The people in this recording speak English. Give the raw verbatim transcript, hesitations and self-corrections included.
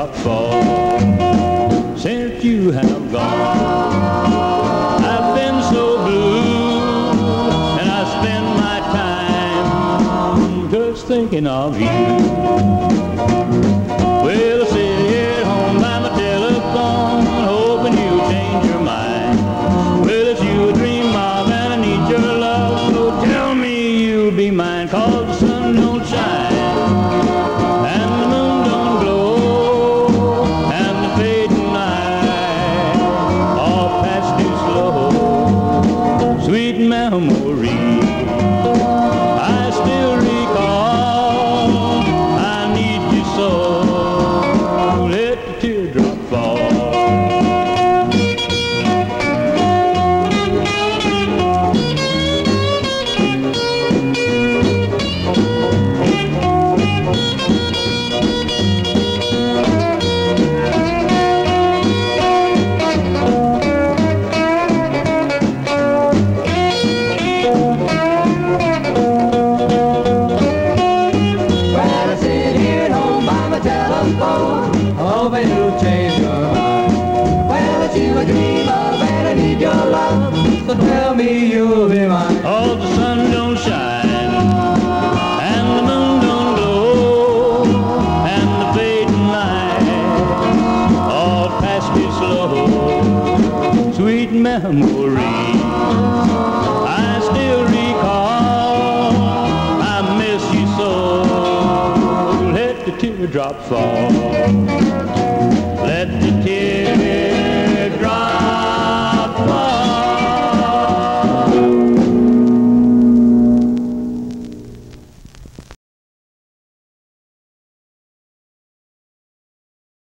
teardrops fall since you have gone. I've been so blue, and I spend my time just thinking of you. Well, I sit here at home by my telephone, hoping you'll change your mind. Well, it's you I dream of, and I need your love, so tell me you'll be mine, 'cause the sun don't shine, and the moon don't glow, and the fading night all passed too slow. Sweet memory, I still recall, I need you so, let the teardrop fall. Hoping you'll change your mind. Well, it's you I dream of, and I need your love, so tell me you'll be mine. Oh, the sun don't shine, and the moon don't glow, and the fading light all passed too slow. Sweet memories, I still recall, I miss you so, let the teardrops fall.